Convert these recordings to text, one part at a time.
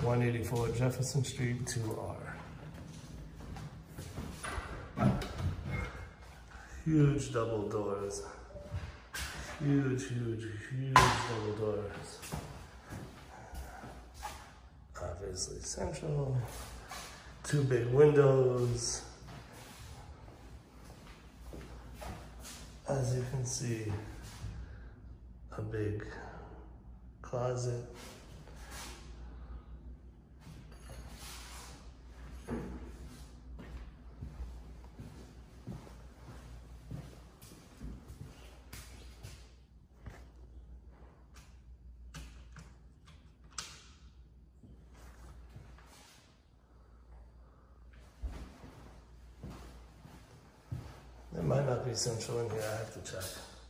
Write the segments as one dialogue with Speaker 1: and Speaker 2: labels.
Speaker 1: 184 Jefferson Street, 2R. Huge double doors. Huge double doors. Obviously central. 2 big windows. As you can see, a big closet. It might not be central in here, I have to check.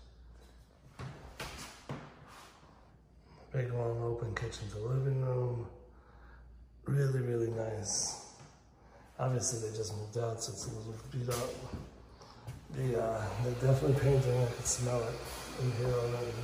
Speaker 1: Big long open kitchen to living room. Really nice. Obviously they just moved out, so it's a little beat up. They're definitely painting, I can smell it in here already.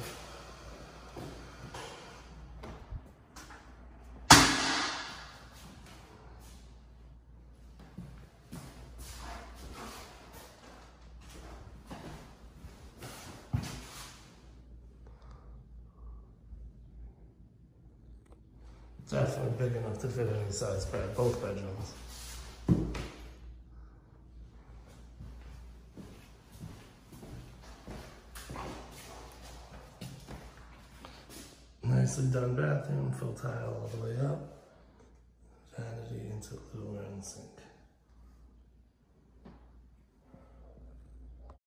Speaker 1: Definitely big enough to fit any size bed, both bedrooms. Nicely done bathroom, full tile all the way up. Vanity into little round sink.